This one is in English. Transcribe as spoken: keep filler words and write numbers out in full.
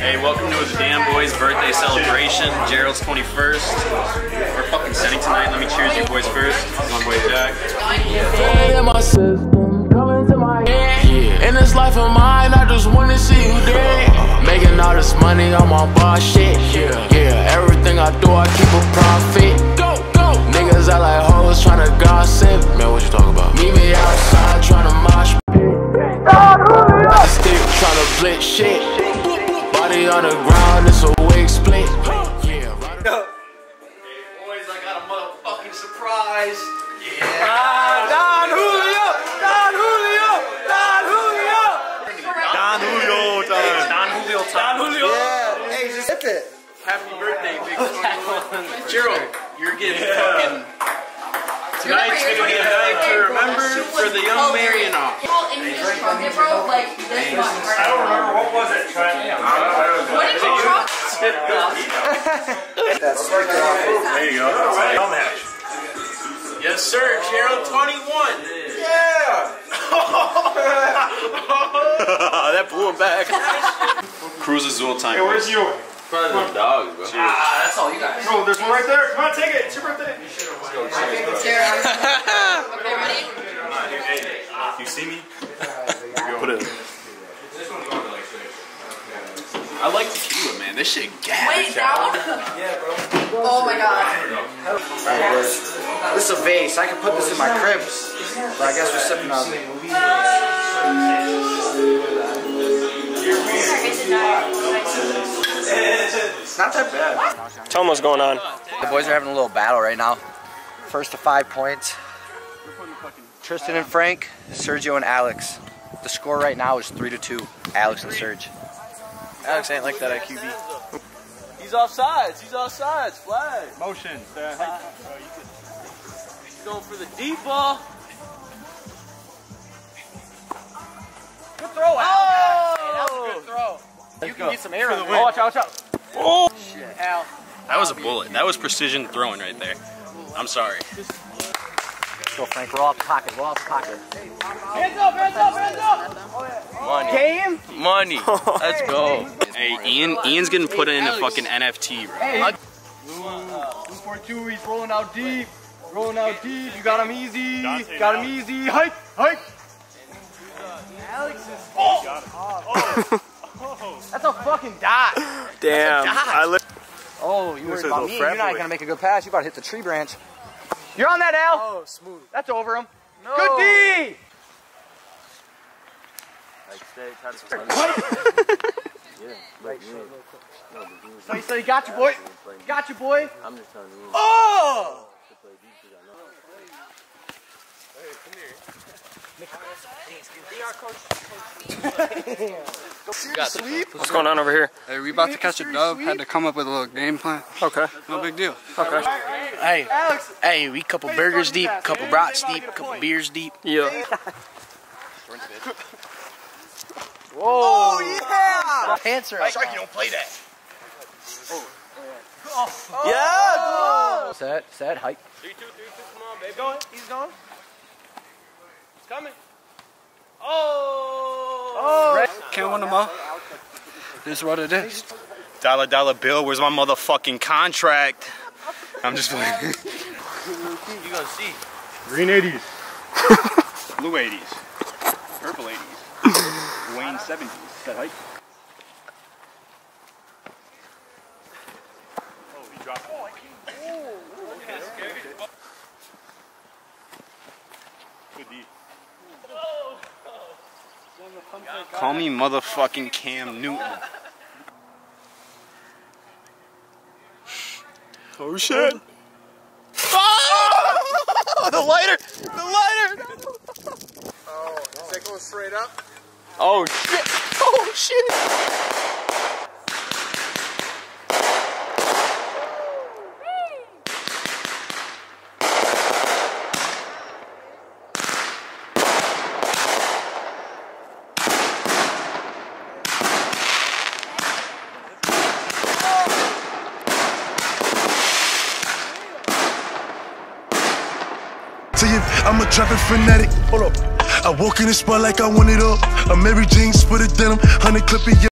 Hey, welcome to the Damn Boys birthday celebration. Gerald's twenty-first. We're fucking sending tonight. Let me cheers you boys first. One boy Jack. Yeah. In this life of mine, I just wanna see you dead. Making all this money on my boss shit. Yeah, yeah. Everything I do, I keep a profit. Go, go. Niggas out like hoes tryna gossip. Man, what you talking about? Meet me outside tryna mosh pit. I stick tryna blitz shit. Body on the ground, it's a wig split. Yeah, right. Boys, I got a motherfucking surprise. Yeah. Ah, Don Julio! Don Julio! Don Julio! Don Julio time. Don Julio time. Don Julio. Yeah. Hey, just hit it. Happy birthday, big twenty-one. Gerald, you're getting fucking. Tonight's gonna be a night to remember for the young Marion off. And you just shrunk it, bro, like this much. I don't remember, what was it? What did you shrunk? That's right there. There you go. How much? Yes, sir. Gerald twenty-one. Yeah! That blew him back. Cruz Azul time. Hey, where's you? Probably the dogs, bro. Ah, that's all you guys. Bro, there's one right there. Come on, take it. It's your birthday. Okay, ready? You see me? Put it. I like tequila, man. This shit gas. Wait, that one? Yeah, bro. Oh my god. Alright, boys. This is a vase. I can put this in my cribs. But I guess we're sipping on it. It's not that bad. Tell them what's going on. The boys are having a little battle right now. First to five points. Tristan and Frank, Sergio and Alex. The score right now is three to two. Alex and Serge. Alex ain't like that at Q B. He's offsides. He's offsides. Flag. Motion. He's going for the deep ball. Good throw, Alex. Oh! Hey, that was a good throw. Let's you can go. get some air on the win. Oh, watch out, watch out. Oh! Shit, Al. That was a bullet. That was precision throwing right there. I'm sorry. Let's go, Frank. Roll off the pocket. Roll off the pocket. Hands up, hands up, hands up. Money. Game? Money. Let's go. Hey, Ian. Ian's getting put in a fucking N F T, bro. Hey. two four two, he's rolling out deep. Rolling out deep. You got him easy. Got him easy. Hike, hike. Alex is. Oh! Oh. That's a fucking dot. Damn. That's a dot. I Oh, you worried about me? You're not boy. gonna make a good pass. You about to hit the tree branch. You're on that, Al. Oh, smooth. That's over him. No. Good D. So he said he got you, boy. Got you, boy. I'm just telling you. Oh! What's going on over here? Hey, we about to catch a dub. Had to come up with a little game plan. Okay. No big deal. Okay. Hey, hey, we couple burgers deep, couple brats deep, couple beers deep. Yeah. Whoa! Oh yeah! Answer. Strike, you don't play that. Yeah! Set, set, hike. Three, two, three, two. Come on, baby. He's going. He's going. He's coming. Oh! Oh! Can't win them all. This is what it is. Dollar dollar bill. Where's my motherfucking contract? I'm just playing. You gonna see? Green eighties. Blue eighties. Purple eighties. Wayne seventies. Is that height? Oh, he dropped. Oh, I can't. Oh, okay, that's scary. Good D. Call me motherfucking Cam Newton. Oh shit. Oh! The lighter! The lighter! Oh, is that going straight up? Oh shit! Oh shit! I'm a trapping fanatic. Hold up. I walk in the spot like I want it up. A Mary Jane, split a denim, hundred clip it.